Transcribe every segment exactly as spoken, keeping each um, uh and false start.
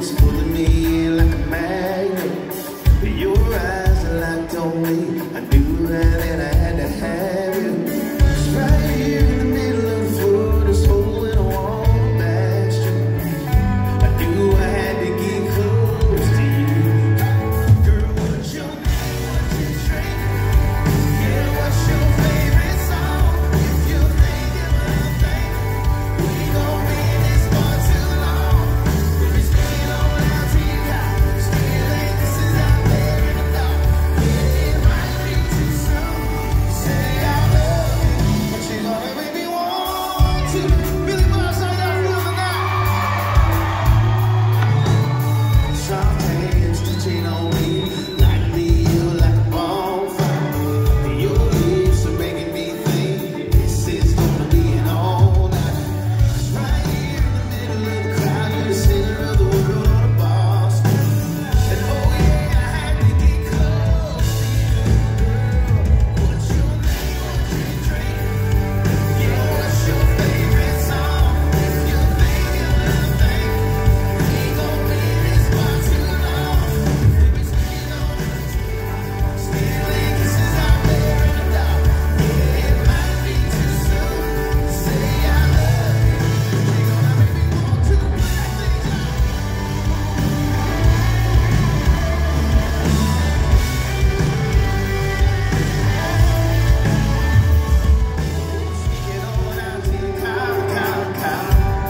was pulling me in like a magnet. Your eyes are locked on me. I knew that I had to have you. It's right here in the middle of the floor, just holding a warm back street. I knew I had to get close to you. Girl, what's your name? What's your drink? Yeah, what's your favorite song? If you're thinking what I'm thinking, we gon' be in this for too long. We'll be staying on out till you got still ain't this is out there in the dark. Yeah, it might be too soon to say I love you, but you gonna make me want to. Billy Bob, how y'all feeling now? Soft hands touching on me, light me up like a bonfire. Your lips are making me think this is gonna be an all night. It's right here in the middle of the crowd, you're the center of the world on a bar stool. And oh yeah, I had to get close to you, girl. What's your name? What's your drink? Yeah, what's your favorite song? If you're thinking what I'm thinking, we gon' be in this for too long. We'll be staying on until stealing kisses out there in the dark. Yeah, it might be too soon to say I love you, but you're gonna make me want to black things out. Get on out to your car, car, car.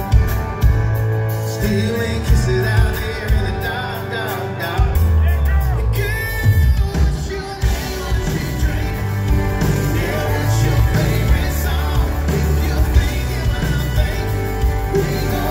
Stealing kisses out there in the dark, dark, dark. Girl, what's your name? What's your drink? Yeah, what's your favorite song? If you're thinking what I'm thinking, we gon'